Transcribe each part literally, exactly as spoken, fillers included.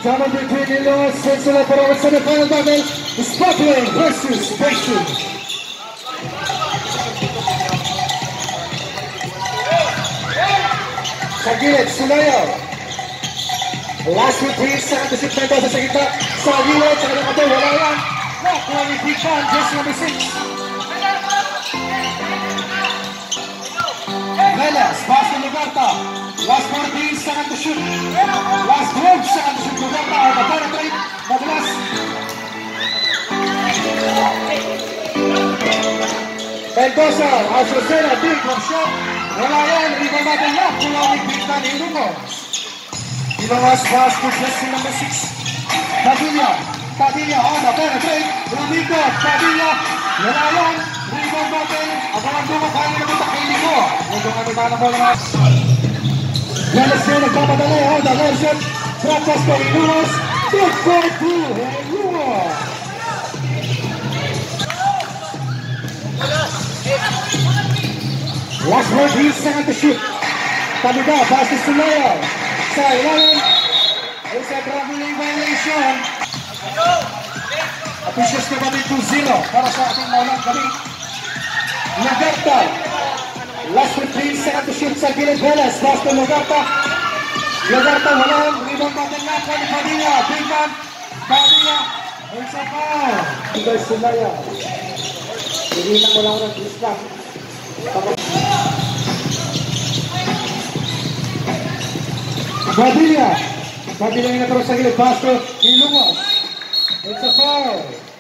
Battle between Illinois and Sula para sa semifinal battle, Spotland versus Station. Sa gilid, Sulayaw. Last routine sa kanto shoot na sa gitna. Sa gilid, sa kanto wala yan. Nakuha ni Pican, just number six. Velas, pass to Lugarta. Last fourteen sa kanto shoot. Last twelve sa kanto shoot. Lugarta, ay batara trade. Madalas. Mendoza, Azucena, big from shot. Wala yan, rebound natin lang. Kula ni Pican, Ilumos. Ilumos, pass to just number six. Padilla, Padilla, on the penetrate. Rubico, Padilla. Wala yan, rebound natin. Abangan ko mo, kaya naman ito kay Lico. Huwag kami ba na po naman. Velas na nagpapadali, on the left shot. Trapas ko, Ilumos. Big four two, Ilumos. Last word, he's second to shoot. Tabida, pass to Sulayaw. Sa ilalim. It's a traveling violation. Officials na kami two zero para sa ating maulang kami. Lugarta. Last word, he's second to shoot sa gilid. Velas, pass to Lugarta. Lugarta, walang. Rebound natin na po ni Padilla. Big man. Padilla. It's a foul. Ito Sulayaw. Hindi na mo lang ng discount. Padilla. Padilla yung nataro sa gilid. Pass to Ilumos. It's a foul.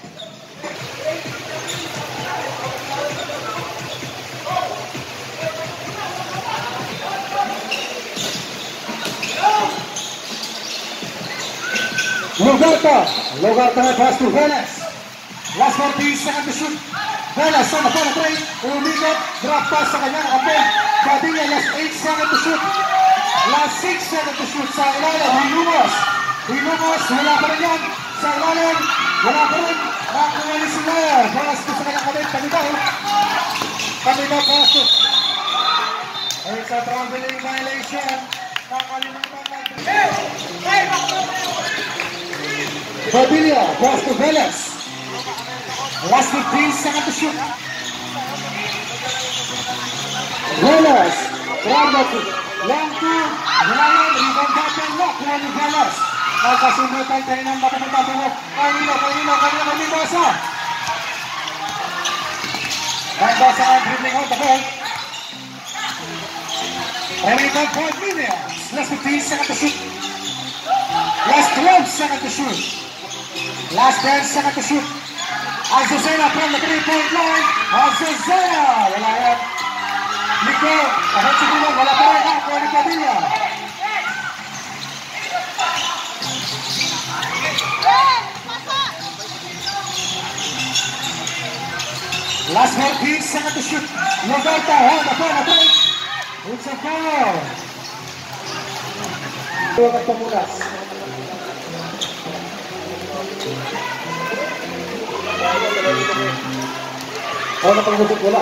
Lugarta. Lugarta na pass to Velas. Last fourteen second to shoot. Velas on the corner trade. Umikot. Drop pass sa kanyang kapag. Padilla last eight second to shoot. Last six second to shoot sa ilalim. Ilumos. Ilumos. Wala pa rin yan. Sa ilalim. Wala pa rin. Nakuha ni Sulayaw. Velas ko sa kanyang kapag. Pagitaw. Pagitaw pass to. It's a traveling violation. Nakalimutan natin. Padilla. Pass to Velas. Last fifteen second to shoot. Velas. Bravo to. One, two. Ryan. Rebound button. Lock. One ni Velas. Nagkasundutan tayo ng matamatado. Kanino, kanino, kanino, Mendoza. Mendoza ang dribbling out the ball. Remaining five minutes. Last fifteen second to shoot. Last twelve second to shoot. Last ten second to shoot. Azucena from the three-point line. Azucena. Wala yan. Lico. Kahit siguro wala pa rin ako ni Padilla. Last fourteen second to shoot. Lugarta. Hold the ball. Break. It's a foul. Dua ketemunas. Oh, napanghugot bola.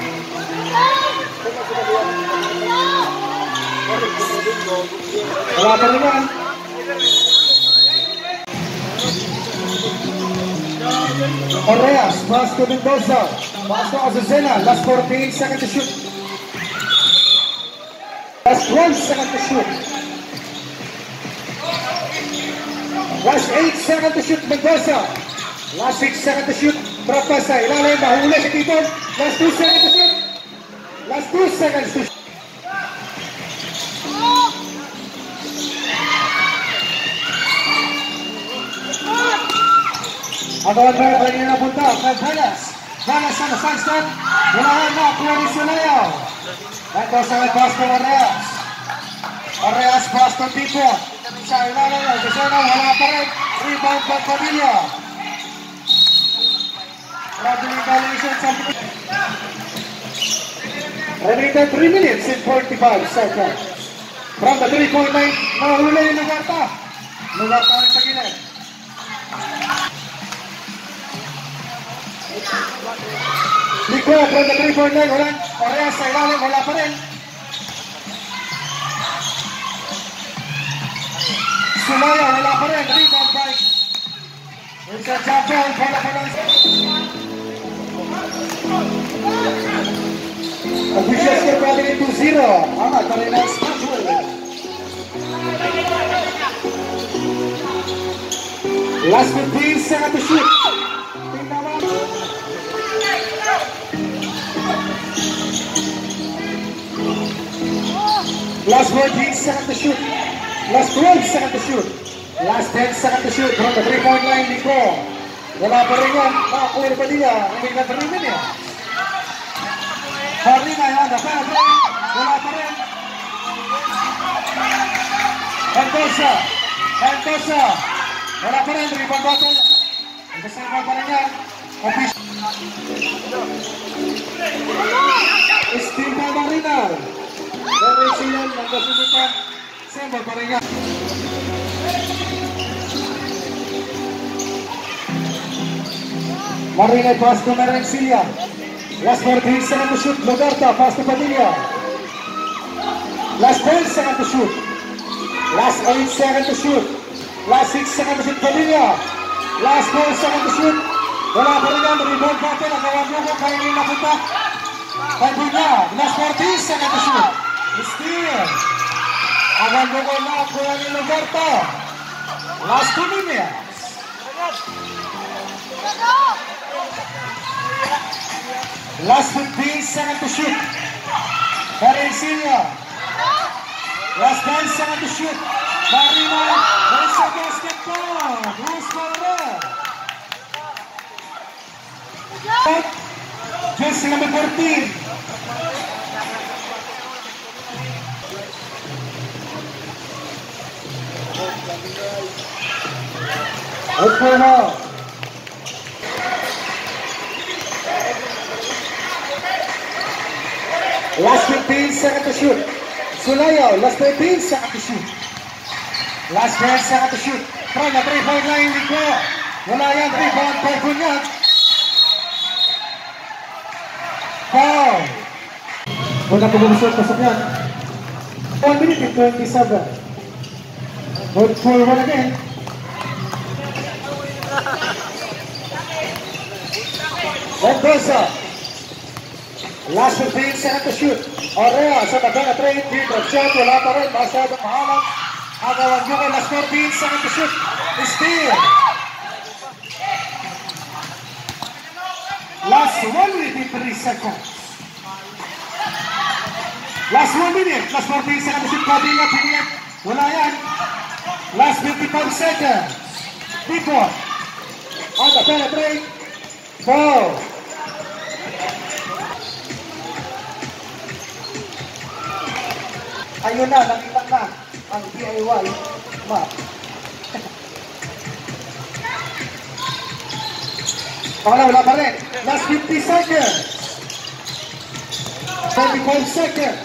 Wala pa rin yan. Correas, pass to Mendoza. Pass to Azucena. Last fourteen second to shoot. Last one second to shoot. Last eight second to shoot, Mendoza. Last six second to shoot. Trapas sa ilalim. Mahuli si Titon. Last two seconds to shoot. Last two seconds to shoot. Agawan ba yung kanina na punta? Kay Velas. Velas sa side step. Wala na. Kuha ni Sulayaw. Mendoza may pass to Areas. Areas pass to Titon. Sa ilalim. Azucena wala pa rin. Rebound by Padilla. Traveling violation sa remaining three minutes and forty-five seconds. From the three-point line, nahuli yung Lugarta. Lugarta rin sa gilid. Lico from the three-point line, wala. Parehas sa ilalim, wala pa rin. Sulayaw, wala pa rin. Rebound by Richard Jabon. Wala pa lang. Official score pa rin two zero. Angat pa rin ang schedule. Last fifteen seconds to shoot. Last fourteen seconds to shoot. Last twelve seconds to shoot. Last ten seconds to shoot from the three-point line. Nico. Wala pa rin yan. Makakuha pa nila. Hindi na pa rin yan. Harlina yan. Wala pa rin. Mendoza. Mendoza. Wala pa rin. Rebound battle. Nagkasama pa rin yan. Steam by Marinal. Pero siya nagkasulitan. Sembol pa rin yan. Marinal pass to Merencilla. Last fourteen seconds to shoot. Logarta pass to Padilla. Last ten seconds to shoot. Last eight seconds to shoot. Last six seconds to shoot Padilla. Last four seconds to shoot. Wala pa rin yan. Rebound battle. Nagawa mo ko. Kaya rin napunta. Kaya Bunya. Last fourteen seconds to shoot. Steal. Awan mo ko na. Kuha ni Logarta. Last two minutes. Last fifteen seconds to shoot. Merencilla. Last ten seconds to shoot. Marina. There's a basketball. Who's for that? Just number fourteen. Out for now. Last fifteen seconds to shoot. Sulayo, last fifteen seconds to shoot. Last ten seconds to shoot. From the three-point line, Nico. Wala yan, rebound by Bunyag. Foul. Wala po bumusot, pasok yan. one minute and twenty-seven. Good for one again. Mendoza. Last fifteen seconds to shoot. Orea sa taga na trade. Drop shot. Wala pa rin. Masyadong mahalang. Agawan nyo ko. Last fourteen seconds to shoot. Steal. Last one minute and three seconds. Last one minute. Last fourteen seconds to shoot. Padilla. Piniyak. Wala yan. Last fifty-five seconds. Before. On the penetrate. Foul. Ayun na, nakita na ang D I Y map. Wala, wala pa rin. Last fifty seconds. forty-five seconds.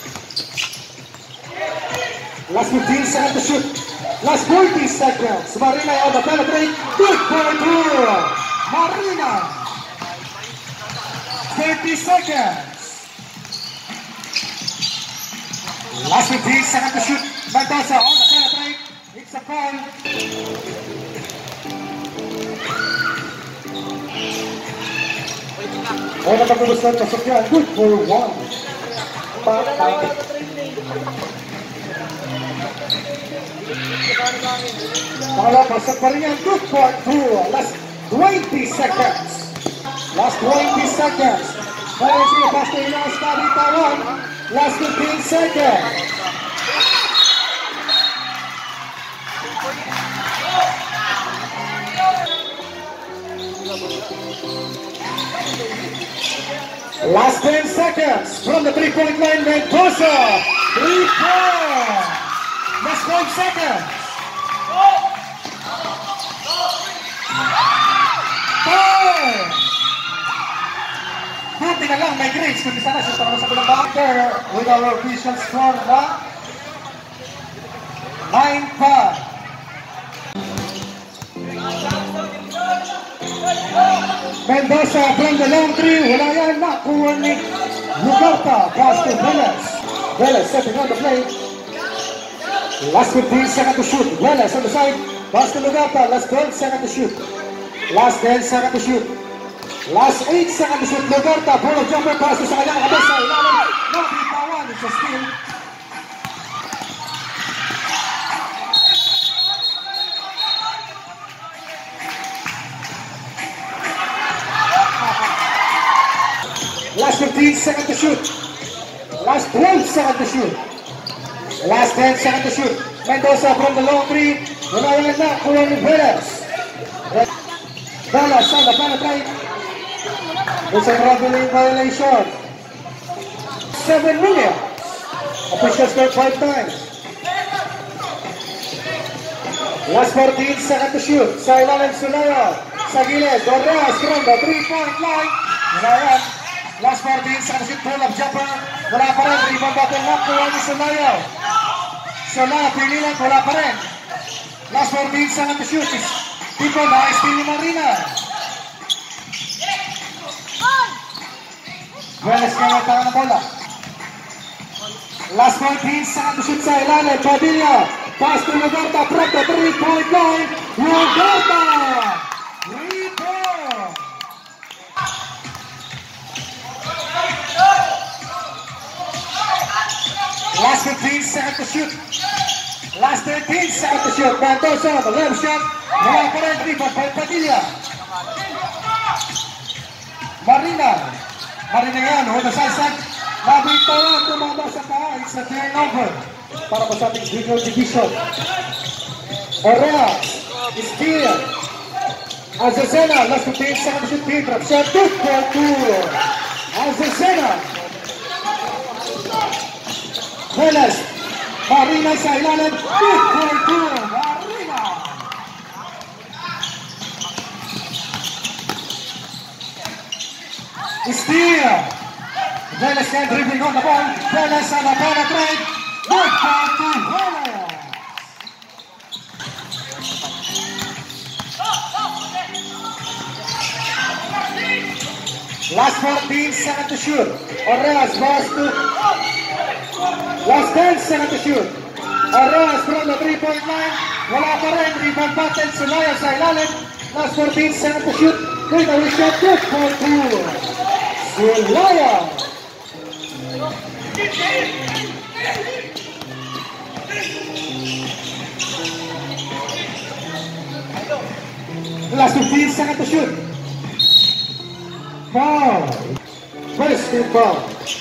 Last fifteen seconds to shoot. Last forty seconds. Marina on the penetrate. Good for two. Marina. thirty seconds. Last fifteen seconds to shoot. Mendoza on the penetrate. It's a foul. Wala pa kumusta pasok yan. Good for one. Wala pasok pa rin yan. Good for two. Last twenty seconds. Last twenty seconds. Kaya siya pass to Ilas Kabitawan. Last fifteen seconds. Last ten seconds from the three-point line. Mendoza. Three point. Last five seconds. Four. Buti na lang, may grades. Kundi sana siya sa kulang backer with our official score na nine five. Mendoza from the long three. Wala yan. Nakuha ni Logarta. Pass to Velez. Velez setting on the play. Last fifteen seconds to shoot. Velas on the side. Pass to Lugarta. Last twelve seconds to shoot. Last ten seconds to shoot. Last eight seconds to shoot. Lugarta. Ball jumper pass to sa kanyang kabesa. Ilalim. Nabitawan. It's a steal. Last fifteen seconds to shoot. Last twelve seconds to shoot. Last ten seconds to shoot. Mendoza from the long three. Wala na kuha ni Velas. Velas on the penetrate. It's a traveling violation. Seven minutes. Officials scored five times. Last fourteen seconds to shoot. Sa ilalim Sulaya. Sa gilid. Gorras from the three-point line. Wala yan. Last fourteen seconds to shoot. Pull-up jumper. Wala pa rin. Rebound battle lock. Kuha ni Sulaya. Sulaya pinilan. Wala pa rin. Last fourteen seconds to shoot. Tipo na steal ni Marina. Velas kaya tayo na bola. Last fourteen seconds to shoot sa ilalim. Padilla. Pass to Lugarta from the three-point line. Lugarta! Rebound! Last fifteen seconds to shoot. Last thirteen seconds to shoot. Mendoza, the left shot. Wala pa rin. Rebound by Padilla. Marina. Marina yan. Hold the side side. Nabitawan. Tumama sa paa. It's a turnover. Para po sa ating junior division. Orea, Esquia, Azucena, last fifteen seconds to shoot, drop shot, two for two. Azucena. Velas, Marina sa ilalim, two for two. Marina. Esquia. Velas can dribbling on the ball. Velas on the penetrate. Good for two. Velas. Last fourteen seconds to shoot. Oreas pass to. Last ten seconds to shoot. Oreas from the three-point line. Wala pa rin. Rebound battle. Sulaya sa ilalim. Last fourteen seconds to shoot. Good away shot. Good for two. Sulaya. Last fifteen seconds to shoot. Foul. First team foul.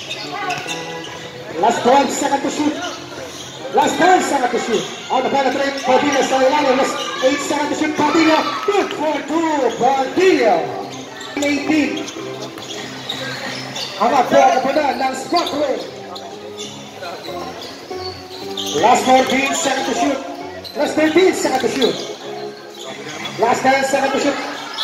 Last twelve seconds to shoot. Last ten seconds to shoot. On the penetrate, Padilla sa ilalim. Last eight seconds to shoot. Padilla. Good for two. Padilla. eighteen. Ang ako po na ng Spotway. Last fourteen seconds to shoot. Last thirteen seconds to shoot. Last ten seconds to shoot.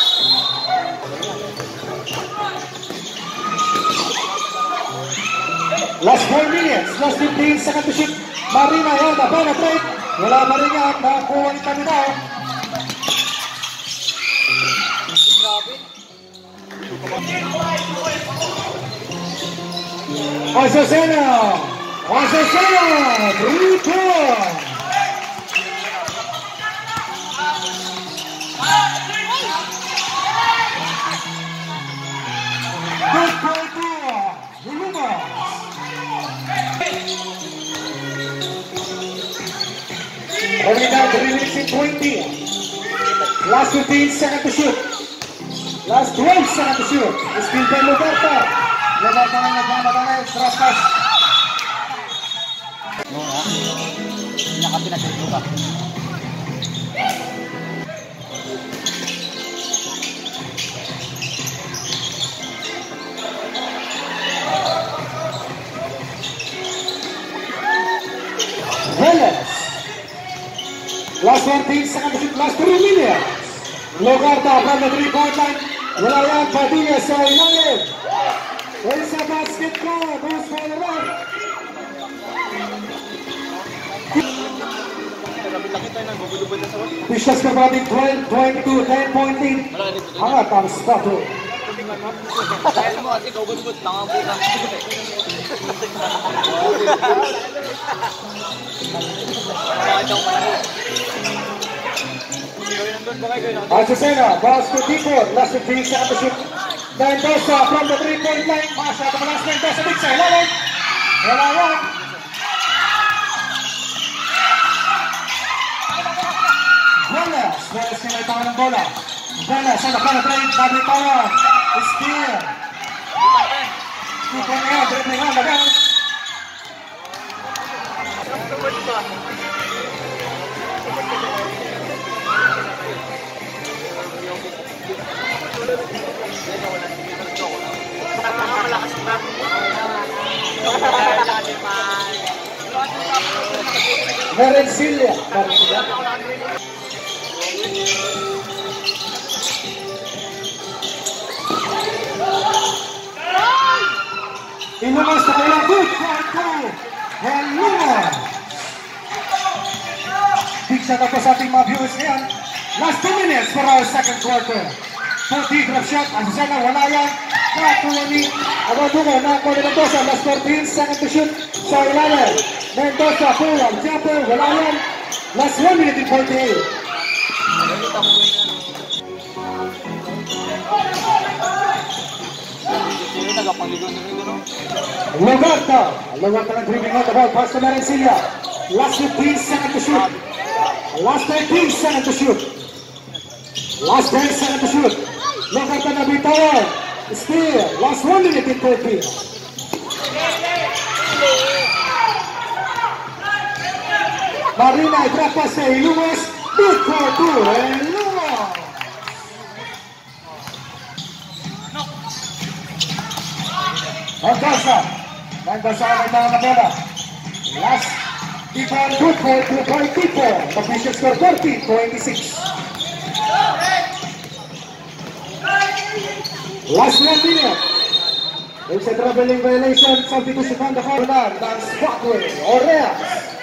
Last four minutes. Last fifteen seconds to shoot. Marina yan. Na penetrate. Wala pa rin yan. Nakakuha ni Taminaw. Azucena. Azucena. Rebound. Good for two. Luma. Only now three minutes and twenty. Last fifteen seconds to shoot. Last twelve seconds to shoot. Steal by Lugarta. Lugarta na nagmamadala. Extra pass. No, ha? Hindi na kasi nagtutulog. Velas. Last fourteen seconds to shoot. Last three minutes. Lugarta from the three-point line. Wala yan. Padilla sa ilalim. There's a basket ball. Goes for the right. Bishas ka pa din twelve twenty-two, ten point lead. Angat ang Spato. Dahil mo kasi gubod-bud, nakabot lang. daw malaki. Gawin nandun ba kayo? Azucena, bounce to Dipon, last fifteen seconds to shoot. Mendoza from the three-point line. Masyado malas Mendoza, big side, lalang. Wala yan. Velas, Velas na may tawa ng bola. Velas, on the corner trade, Padre Pawan. Steal. Dipon na yan, dribbling on the ground. Merencilla, Merencilla. Ilumas na kailang good for two. And Lumos. Big shot ako sa ating mga viewers ngayon. Last two minutes for our second quarter. forty drop shot. Azucena, wala yan. Nakakuha ni Abandugo. Nakakuha ni Mendoza. Last fourteen second to shoot. Sa ilalim. Mendoza, pull up. Jumper, wala yan. Last one minute and forty-eight. Logarta. Logarta ng dribbling on the ball. Pass to Merencilla. Last fifteen second to shoot. Last thirteen second to shoot. Last ten second to shoot. Logarta na bitawan. Still. Last one minute and thirty. Marina, drop pass to Lumos. Good for two. And Lumos. Mendoza. Mendoza ang mga na bola. Last. Ivan good for two point two. Official score forty twenty-six. Last one minute. It's a traveling violation. Substitution on the corner. That's Spotway. Oreas.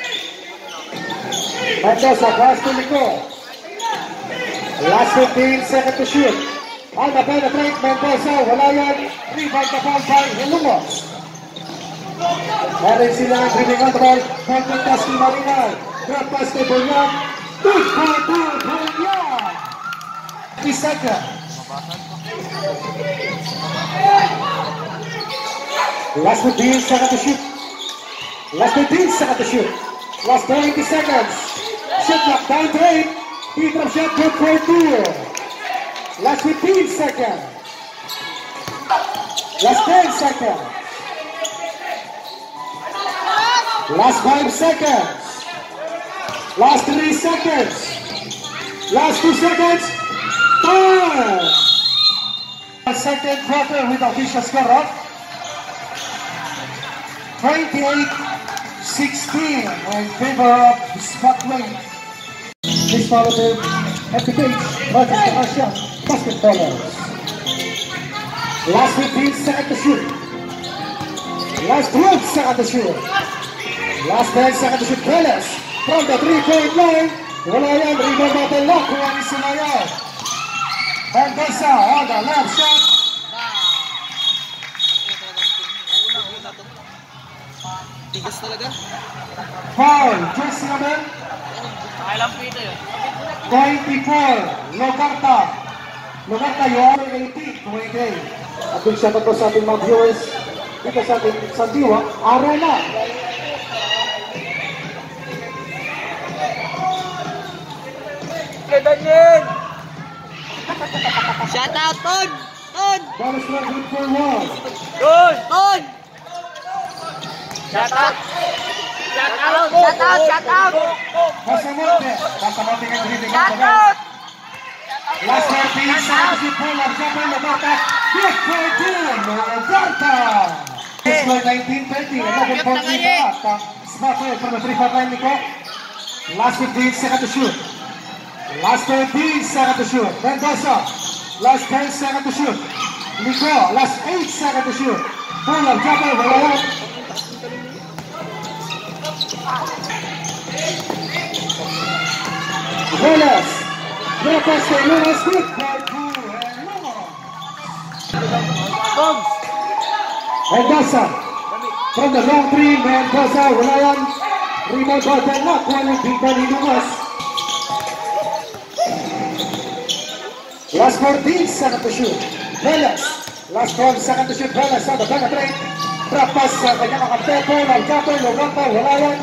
Mendoza pass to Nico. Last fifteen seconds to shoot. On the penetrate, Mendoza, wala yan. Rebound the ball by Lumos. Merencilla ang dribbling on the ball. Contact pass to Marina. Drop pass to Bunyan. Good for two, Bunyan. three seconds. Last fifteen seconds to shoot. Last fifteen seconds to shoot. Last twenty seconds. Shot clock down to eight. Drop shot good for two. Last fifteen seconds. Last ten seconds. Last five seconds. Last three seconds. Last two seconds. Time. Second quarter with official score of twenty-eight sixteen in favor of Spotway. Please follow the happy page, Marcus Asia basketballers. Last fifteen seconds to shoot. Last twelve seconds to shoot. Last ten seconds to shoot. Velas from the three-point line. Wala yan, rebound natin lock. Kuha ni Sumayan. Mendoza on the left shot. Tigas talaga. Foul. Jersey number Kailang pito yun. twenty-four. Logarta. Logarta, you are eighteen twenty-eight. At big shout out po sa ating mga viewers dito sa ating Sandiwa Arena. Kay Daniel! Shout out, Ton! Ton! Ball is not good for one. Ton! Ton! Shout out! Shout out! Shout out! Shout out! Masamonte. Masamonte ng dribbling. Shout out! Last thirteen seconds to pull up. Jumper Logarta. Good for two. Logarta. Score nineteen thirty. eleven fourteen na at Spotway from the three-point line, Nico. Last fifteen seconds to shoot. Last thirteen seconds to shoot. Mendoza. Last ten seconds to shoot. Nico. Last eight seconds to shoot. Pull up. Jumper. Wala yan. Velas. Velas to Lumos. Good for two. And Lumos. Mendoza. From the long three. Mendoza. Wala yan. Rebound ball na, kuha ng big man ni Lumas. Last fourteen seconds to shoot. Velas. Last twelve seconds to shoot. Velas sa the back of the ring. Drop pass sa kanyang makatempo. Nag-jumper, Loganta, wala yan.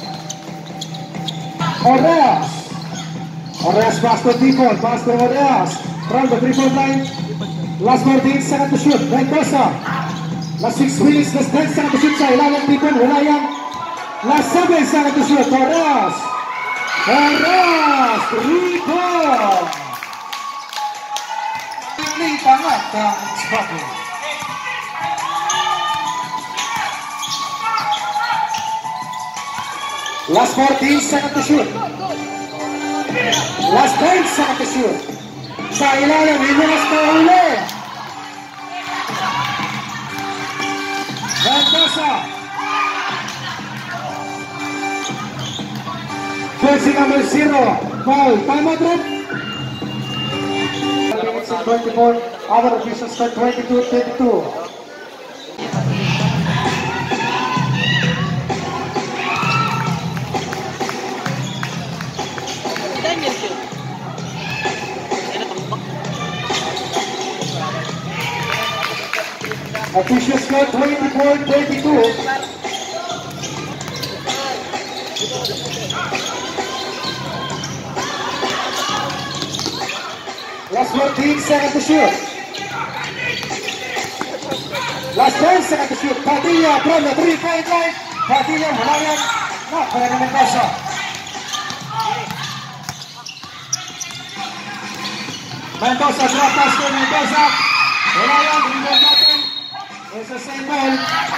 Oreas. Oreas pass to Tipon. Pass to Oreas. From the three-point line. Last fourteen seconds to shoot. Mendoza. Last six minutes. Last ten seconds to shoot sa ilalim. Tipon, wala yan. Last seven seconds to shoot. Oreas. Oreas. Three-point. Ini banget ang spotting. Last fourteen seconds to shoot. Last ten seconds to shoot. Sa ilalim, ilunas na uli. Mendoza. Jersey number zero. Foul. Time out, Red. twenty-four. Our officials score twenty-two twenty-two. Official score twenty-four twenty-two. Last fourteen seconds to shoot. Last ten seconds to shoot. Padilla from the three-point line. Padilla melayan. Nah, pada Mendoza. Mendoza drop pass to Mendoza. Melayan, rebound natin. It's the same ball.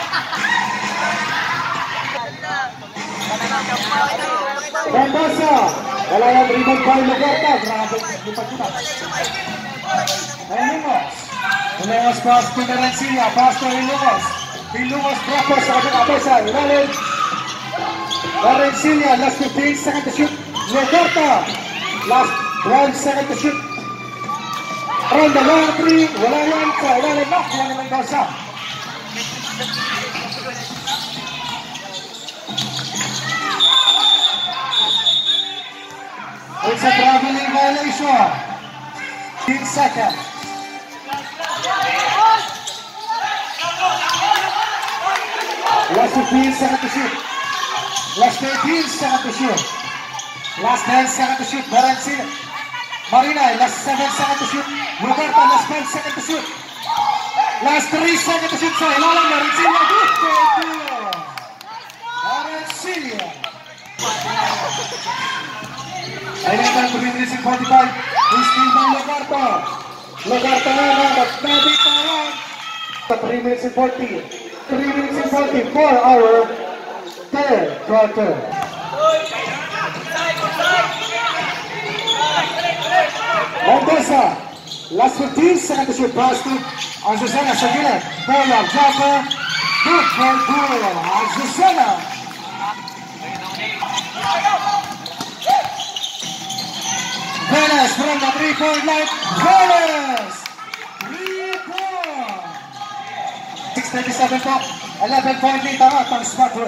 Mendoza. Melayan, rebound ball Loganta. Grabe, lipat kita. Ilungos. Ilungos pass to Merencilla. Pass to Ilungos. Ilungos drop pass sa kanyang abesa. Ilalim. Merencilla, last fifteen seconds to shoot. Loganta. Last twelve seconds to shoot. Around the long three. Wala yan sa ilalim. Knock yan ni Mendoza. It's a traveling violation. fifteen seconds. Last fifteen seconds to shoot. Last thirteen seconds to shoot. Last ten seconds to shoot. Merencilla. Marina, last seven seconds to shoot. Roberta, last five seconds to shoot. Last three seconds to shoot. So, ilalim, Merencilla. Good for two. Merencilla. Ay naman, three minutes and forty-five. It's still by Logarta. Logarta na na, nagtabitawan. three minutes and forty. three minutes and forty. four hour. third quarter. Mendoza. Last fifteen seconds to shoot. Pass to Azucena sa gilid. Bola, jumper. Good for two. Azucena. Velas from the three-point line. Velas! Three-point! six thirty-seven po. eleven point lead ang atang Smartwell.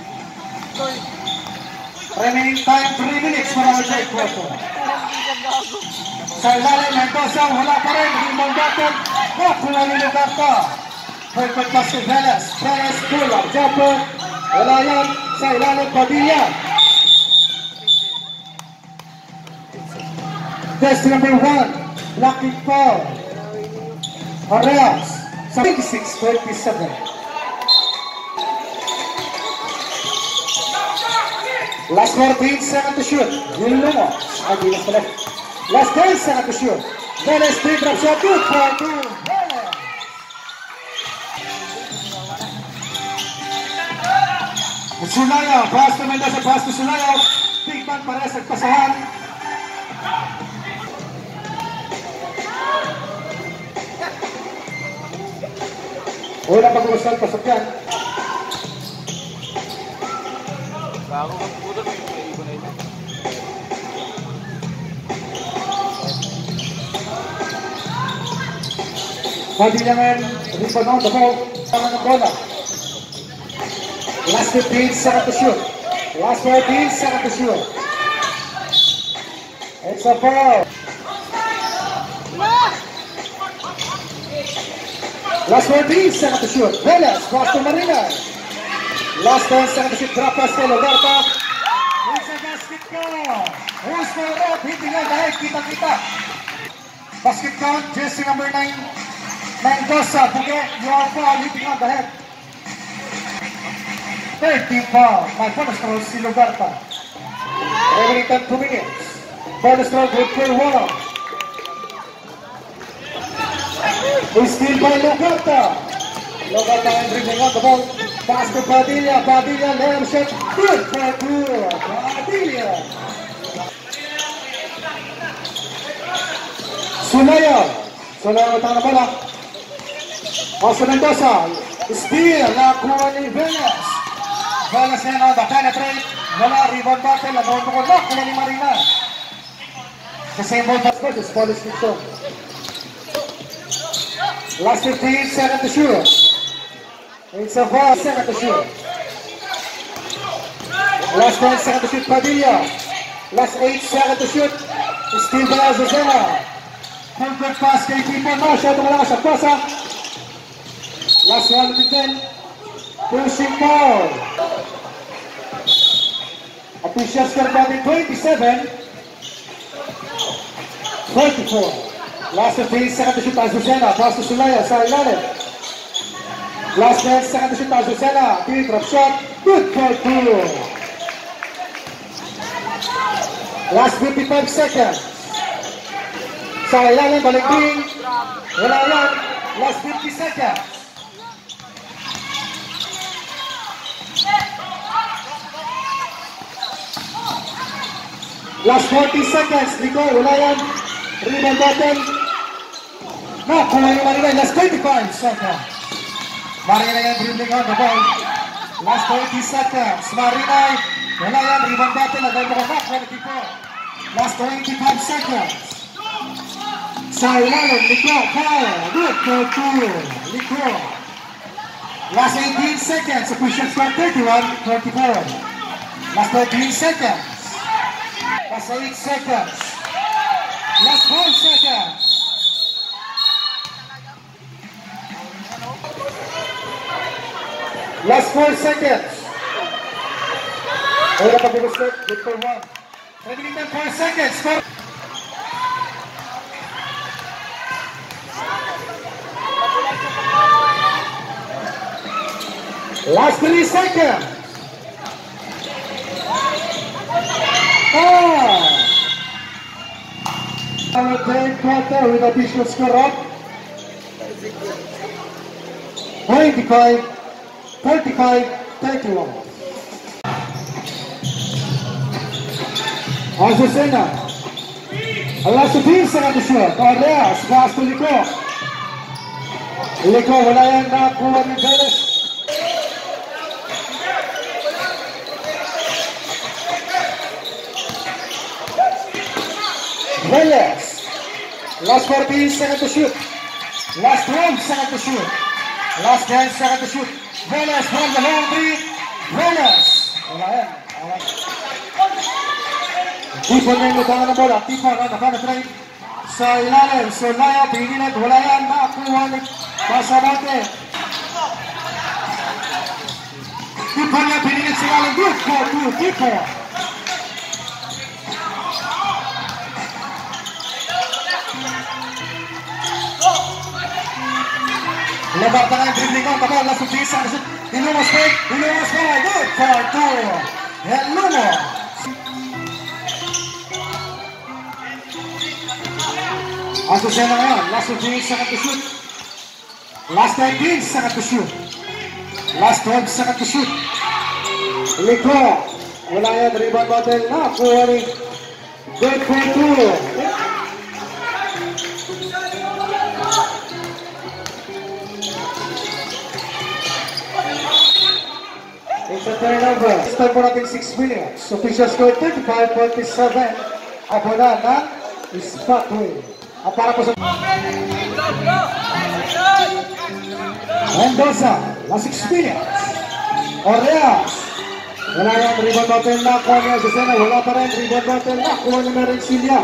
Remaining time, three minutes para ang third quarter. Sa ilalim, Mendoza, wala pa rin. Rebound natin. Nakuha ni Loganta. Perfect pass to Velas. Velas, pull-up, jumper. Wala yan. Sa ilalim, Padilla. Test number one, blocking foul. Oreas, twenty-six twenty-seven. Last fourteen seconds to shoot. Ilungos. Ay, bilas pala. Last ten seconds to shoot. Velas, three drop shot. Good for two. Velas. Sulayaw, pass to Mendoza, pass to Sulayaw. Big man para sa pasahan. Wala pag-uusal, pasok yan. Bago mag-putol, may ibo na ito. Pwede naman, rebound on the ball. Tama ng bola. Last fifteen seconds to shoot. Last fourteen seconds to shoot. It's a foul. Last fourteen seconds to shoot. Velas, cross to Marina. Last ten seconds to shoot. Drop pass kay Logarta. It's a basket count. Who's for the road? Hitting on the head. Kita-kita. Basket count. Jersey number nine. Mendoza. Forget. You are foul. Hitting on the head. thirteen foul. My bonus throw si Logarta. Remaining ten two minutes. Bonus throw good for one. We still by Logarta. Logarta and dribbling on the ball. Pass to Padilla. Padilla layup shot. Good for two. Padilla. Sulaya. Sulaya matang na bola. Pass to Mendoza. Steal. Nakuha ni Velas. Velas yan on the penetrate. Wala. Rebound battle. Nagawin ko lock. Kaya ni Marina. The same ball pass. This ball is kicked. Last fifteen seconds to shoot. It's a foul. Seconds to shoot. Last ten seconds to shoot. Padilla. Last eight seconds to shoot. Steve Balazazela. Perfect pass kay Tipo. No shot. Malakas sa pasa. Last one to ten. Pushing foul. Official score body twenty-seven. twenty-four. Last fifteen seconds to shoot. Azucena. Pass to Sulaya. Sa ilalim. Last ten seconds to shoot. Azucena. Deep drop shot. Good for two. Last fifty-five seconds. Sa ilalim. Balik din. Wala yan. Last fifty seconds. Last forty seconds. Nico. Wala yan. Rebound button. No, kuha yung Marina. Last twenty-five seconds. Marina yan dribbling on the ball. Last thirty seconds. Marina. Wala yan. Rebound button. Nagay mo ka back. twenty-four. Last twenty-five seconds. Sa ilalim. Nico. Foul. Good for two. Nico. Last eighteen seconds. Official score thirty-one twenty-four. Last thirteen seconds. Last eight seconds. Last five seconds. Last four seconds. Wala pa bumustep. Good for one. Remaining ten four seconds. Last three seconds. Oh! Our third quarter with additional score up. twenty-five, thirty-five, thirty-one. Azucena. Alas fifteen seconds to shoot. Correas. Pass to Lico. Lico. Wala yan nakakuha ni Velas. Velas. Last fourteen seconds to shoot. Last twelve seconds to shoot. Last ten seconds to shoot. Velas from the long three. Velas. Wala yan. Tipo na yung lutangan ng bola. Tipo na nakapenetrate sa ilalim. Sulaya, pinilit. Wala yan. Nakakuha ni Pasabate. Tipo na pinilit sa ilalim. Good for two. Tipo. Logarta na yung dribbling on the ball. Last fifteen seconds. Ilumas break. Ilumas break. Good for two. And Lumo. Azucena ngayon. Last fifteen seconds to shoot. Last nineteen seconds to shoot. Last twelve seconds to shoot. Lico. Wala yan. Rebound bottle na. Kuha ni. Good for two. It's a turnover. Start po natin six minutes. Official score thirty-five forty-seven. Ako na na Spotway. At para po sa Mendoza. Last six minutes. Correas. Wala yan, rebound battle na, kuha niya Azucena, wala pa rin, rebound battle na, kuha niya na rin Silya.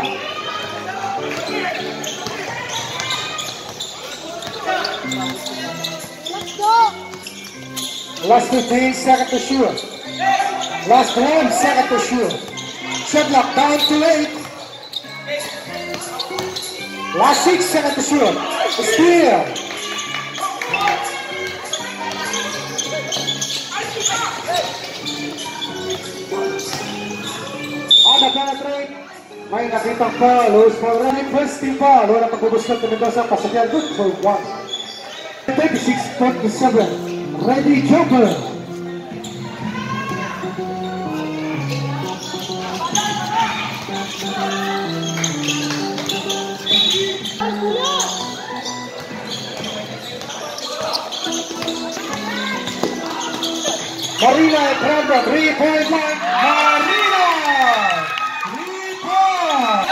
Let's go! Last fifteen, second to shoot. Last one, second to shoot. Shot clock down to eight. Last six, second to shoot. Steal. On the penetrate. May nakitang pa. Loose for running. First team pa. Lola pagbubuskat na Mendoza. Pasagyan. Good for one. thirty-six forty-seven. Ready jumper. Marina from the three-point line. Marina! Three-point!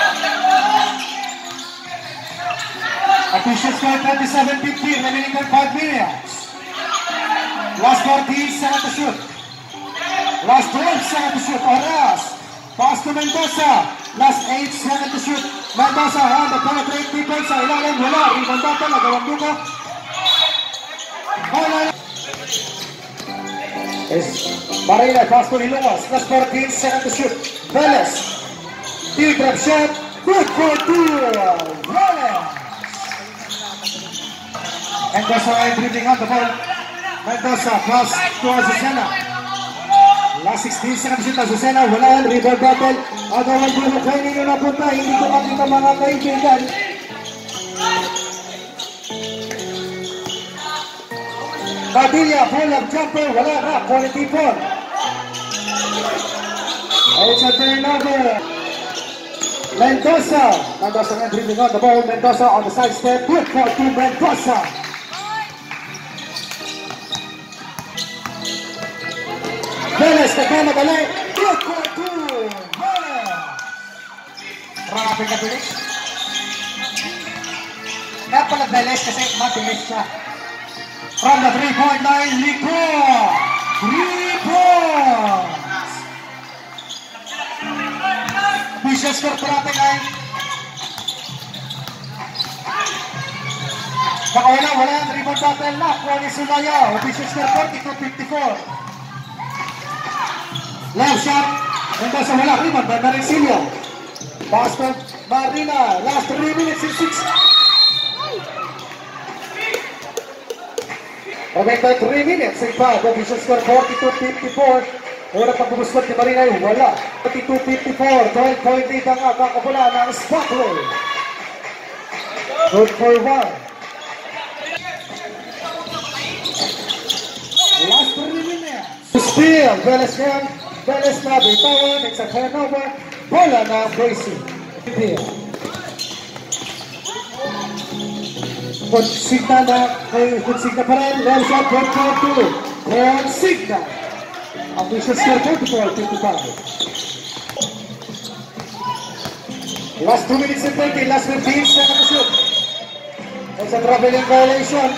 Official score twenty-seven fifteen. Remaining five minutes. Last fourteen, second to shoot. Last twelve, second to shoot. Oras. Pass to Mendoza. Last eight, second to shoot. Mendoza on the penetrate three-point sa ilalim. Wala. Rebound battle. Nagawang duka. Wala. Is Marina, pass to Hilumas. Last fourteen, second to shoot. Velez. Deep drop shot. Good for two. Velez. Mendoza ay dribbling on the ball. Mendoza, pass to Azucena. Last sixteen, second to shoot. Azucena, wala yan. Rebound battle. Agawan dito kayo ninyo napunta. Hindi ko makita mga kaibigan. Padilla, full of jumper, wala na, quality ball. It's a turnover. Mendoza, Mendoza nga dribbling on the ball. Mendoza on the side step, good for two, Mendoza. Velez, nagkama balay, good for two, Velez. Rapid na bilis. Kaya pala Velez kasi matilis siya. From the three-point line, Nico! Three points! Vicious score for ating ay nakawala, wala ang rebound battle na. Kuha ni Sulaya. Vicious score forty-two fifty-four. Left shot. Mendoza wala. Rebound by Marisilio. Pass to Marina. Last three minutes and six. Remaining three minutes and five. Official score forty-two fifty-four. Una pagbubuskot ni Marina ay wala. forty-two fifty-four. twelve point lead ang kakapula ng Spotway. Good for one. Last three minutes. Steal. Velez yan. Velez na bitawan. It's a turnover. Bola na Gracie. Steal. Consigna na, may consigna pa rin, left shot, one four two, consigna. Official score forty-four fifty-five. Last two minutes and twenty, last fifteen, second to shoot. It's a traveling violation.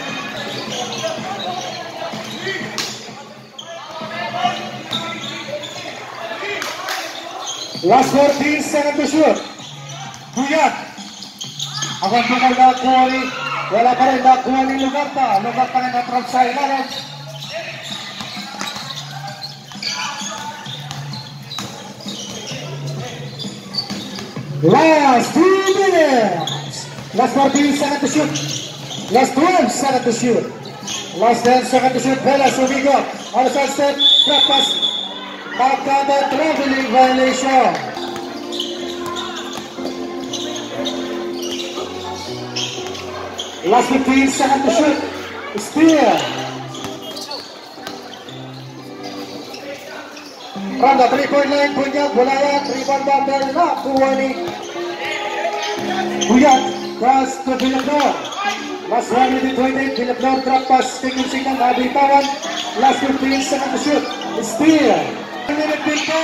Last fourteen, second to shoot. Buyat. Ang tukal na kuha ni, wala pa rin nakuha ni Lugarta. Lugarta na natrap sa ilalim. Last two minutes. Last fourteen, second to shoot. Last twelve, second to shoot. Last ten, second to shoot. Velez, Umigo. On the side step, drop pass. Magkada traveling violation. Last fifteen, second to shoot. Steal. From the three-point line, Bunyag, Bulayat, rebound battle na, kuha ni Buyat, cross to Villador. Last one minute twenty-eight, Villador, drop pass, taking signal, nabitawan. Last fifteen, second to shoot. Steal. one minute pin pa.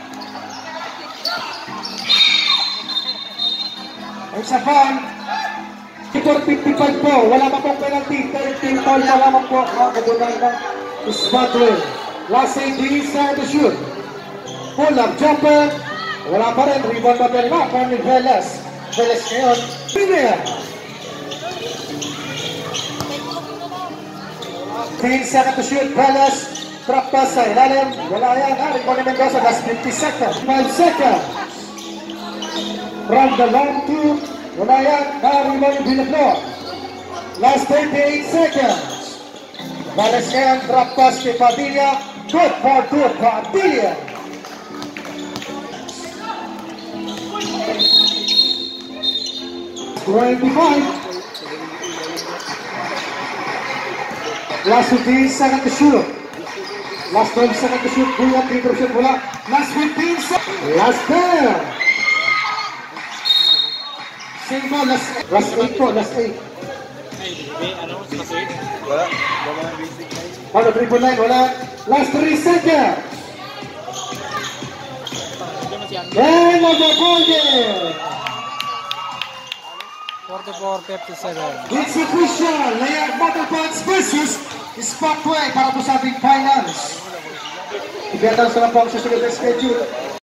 It's a foul. four fifty-five po, wala pa pong penalty, thirteen foul pa lamang po ang kabunan ng Spotway. Last eighteen seconds to shoot. Pull up jumper. Wala pa rin. Rebound pa rin na. Carmen Velas. Velas ngayon. Premier. fifteen seconds to shoot. Velas. Drop pass sa ilalim. Wala yan. Ah, rebound ni Mendoza. Last fifty seconds. five seconds. From the long two. Wala yan. Ah, rebound ni Villaflor. Last thirty-eight seconds. Velas ngayon. Drop pass kay Padilla. Good for good. Padilla. twenty-five. Last fifteen seconds to shoot. Last twelve seconds to shoot. Bulat, dito shoot mula. Last fifteen seconds. Last ten. Same po, last, last eight po, last eight. Wala. Wala na basic na yun. Ano, triple line, wala. Last three seconds. And on the golden. forty-four fifty-seven. It's official. Layard Battle Pots versus Spotway para po sa ating finals. Ibigatan sa lang po ang susunod na schedule.